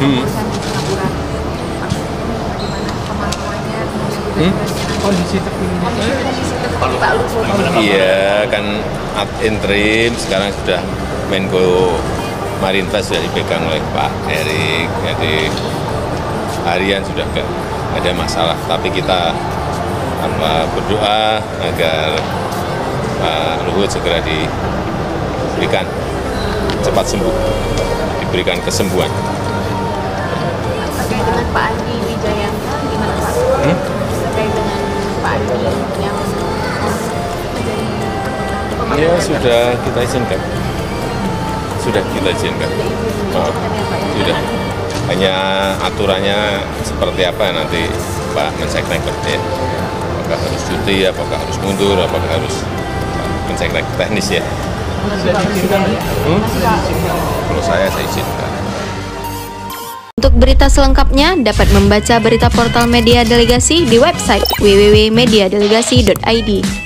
urusan di Singapura. Bagaimana kemampuannya, kondisi terkini Pak Luhut. Iya, kan ad interim sekarang sudah Menko Marinvest sudah dipegang oleh Pak Erik, jadi harian sudah nggak ada masalah. Tapi kita berdoa agar Pak Luhut segera diberikan cepat sembuh, diberikan kesembuhan. Terkait dengan Pak Andi Wijayanto, gimana Pak? Terkait dengan Pak Andi yang Ya sudah kita izinkan. Sudah kita izinkan. Sudah. Hanya aturannya seperti apa nanti Pak Menseknek ya. Apakah harus cuti, apakah harus mundur, apakah harus Menseknek teknis ya. Kalau saya izinkan. Untuk berita selengkapnya dapat membaca berita portal Media Delegasi di website www.mediadelegasi.id.